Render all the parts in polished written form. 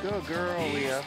Good girl, Leah.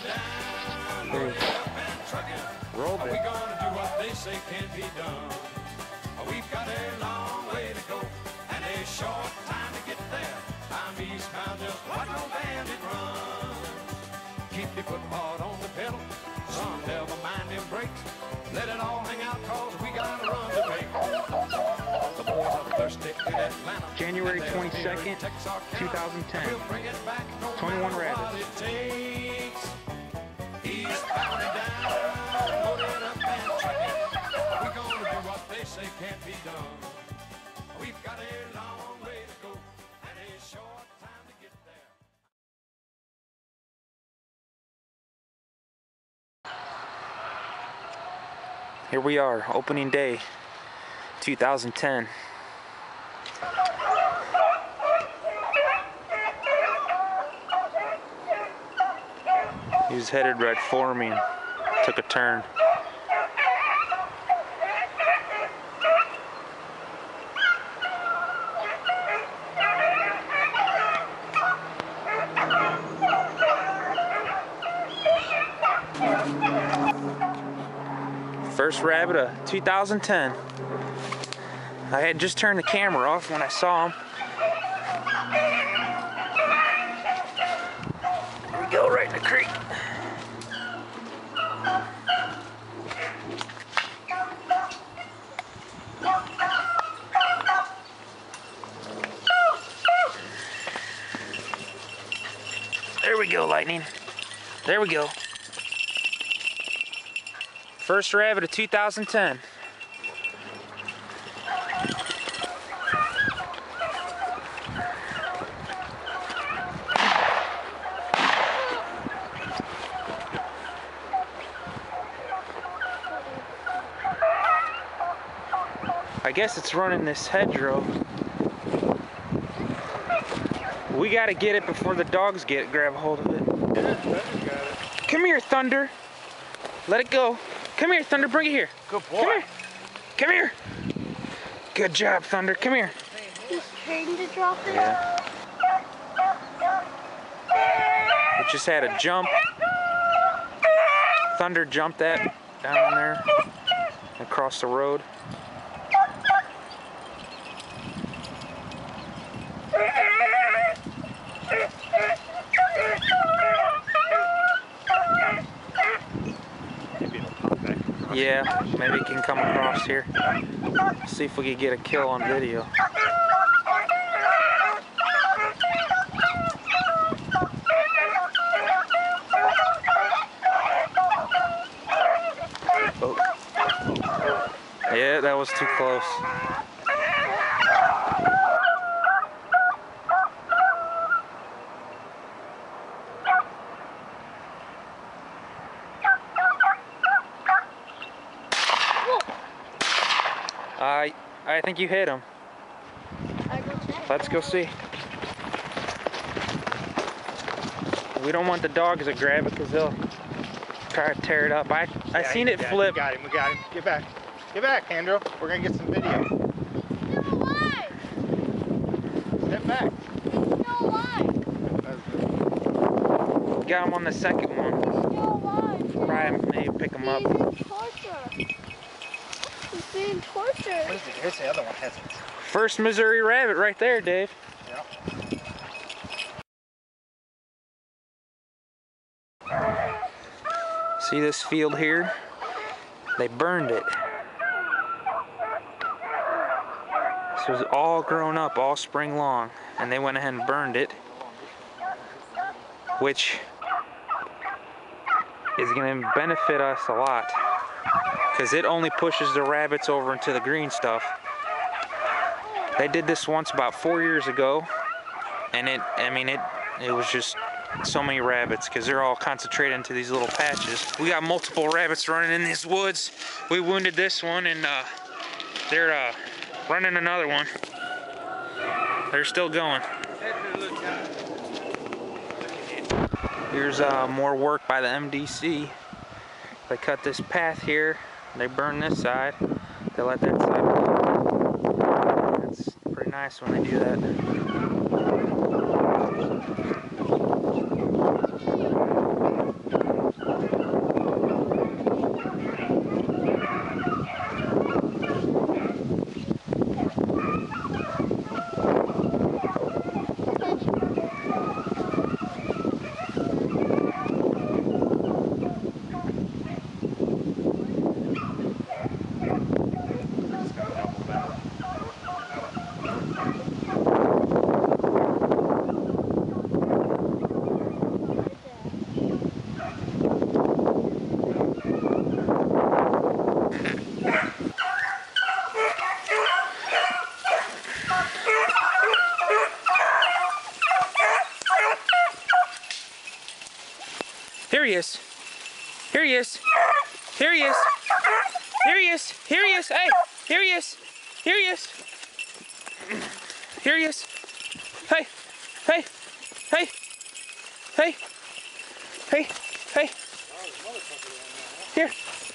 Roll Are we it. gonna do what they say can't be done? We've got a long way to go and a short time to get there. I'm eastbound, just watch no bandit run. Keep your foot hard on the pedal, son, never mind them brakes. Let it all hang out, cause we got a run to make. The boys are thirsty in Atlanta. January 22nd, 2010. We'll bring it back, no 21 matter rabbits. what it takes. Eastbound and down, loaded up and trucking. We're gonna do what they say can't be done. We've got a long way to go and a short time to get there. Here we are, opening day, 2010. He was headed right for me and took a turn. First rabbit of 2010. I had just turned the camera off when I saw him. Here we go, right in the creek. There we go, Lightning. There we go. First rabbit of 2010. I guess it's running this hedgerow. We gotta get it before the dogs grab a hold of it. Yeah, Thunder's got it. Come here, Thunder. Let it go. Come here, Thunder. Bring it here. Good boy. Come here. Come here. Good job, Thunder. Come here. He's trained to drop it. Yeah. It just had a jump. Thunder jumped that down there across the road. Maybe it'll pop back. Yeah, maybe it can come across here. See if we can get a kill on video. Oh. Yeah, that was too close. I think you hit him. Let's go see. We don't want the dogs to grab it because they'll try to tear it up. I seen it flip. We got him. We got him. Get back. Get back, Andrew. We're going to get some video. Still alive. Step back. Still alive. Got him on the second one. Still alive. Probably maybe pick him up. He's being tortured. He's being tortured. Here's the other one. Has it. First Missouri rabbit right there, Dave. Yep. See this field here? They burned it. So it was all grown up all spring long, and they went ahead and burned it, which is going to benefit us a lot because it only pushes the rabbits over into the green stuff. They did this once about 4 years ago, and it was just so many rabbits because they're all concentrated into these little patches. We got multiple rabbits running in these woods. We wounded this one, and they're running another one. They're still going. Here's more work by the MDC. They cut this path here. They burn this side. They let that side go. It's pretty nice when they do that. is. Here he is. Here he is. Here he is. Here he is. Hey, here he is. Here he is. Here he is. Hey, hey, hey, hey, hey, hey. Here.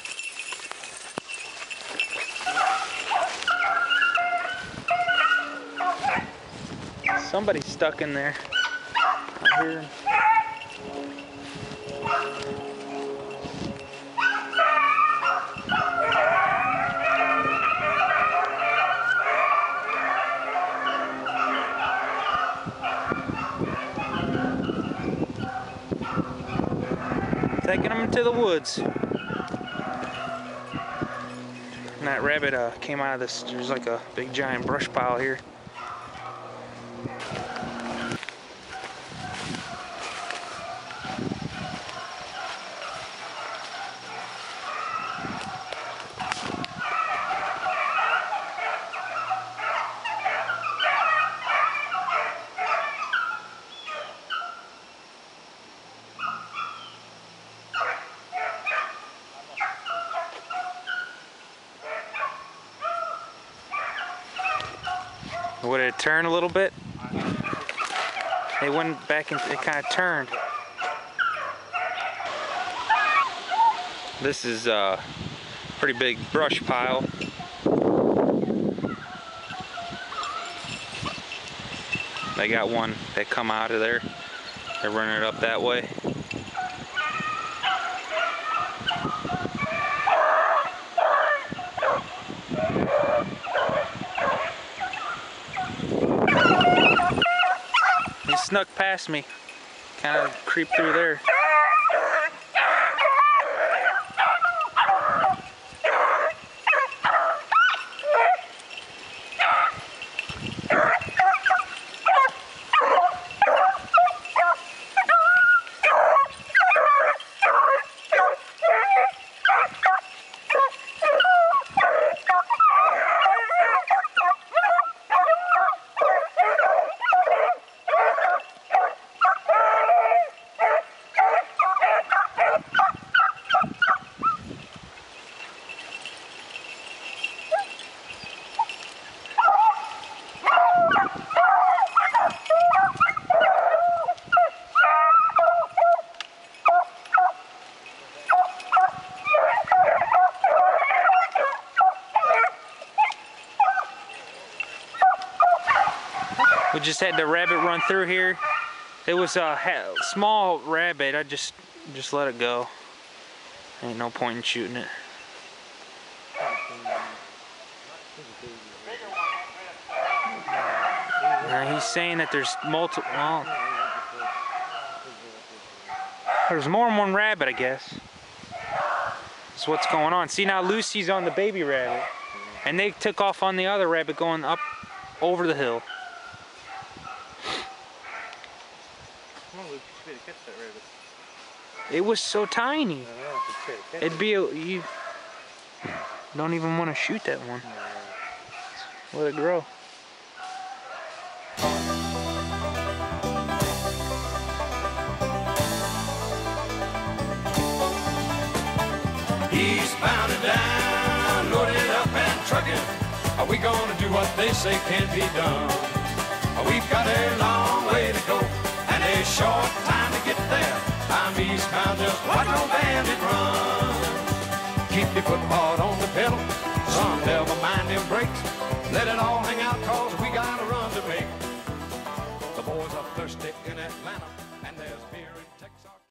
Somebody's stuck in there. I hear him. Taking them into the woods. And that rabbit came out of this. There's like a big giant brush pile here. Would it turn a little bit? It went back and it kind of turned. This is a pretty big brush pile. They got one that come out of there. They're running it up that way. He snuck past me, kind of creeped through there. We just had the rabbit run through here. It was a small rabbit. I just let it go. Ain't no point in shooting it. Now he's saying that there's multiple. Well, there's more than one rabbit, I guess. That's what's going on. See, now Lucy's on the baby rabbit, and they took off on the other rabbit going up over the hill. It was so tiny. It'd be you don't even want to shoot that one. Let it grow. Eastbound and down, loaded up and trucking. Are we gonna do what they say can't be done? We've got a long way to go and a short time to get there. I'm eastbound, just watch no bandit run. Keep your foot hard on the pedal, son, never mind them brakes. Let it all hang out, cause we got a run to make. The boys are thirsty in Atlanta, and there's beer in Texas.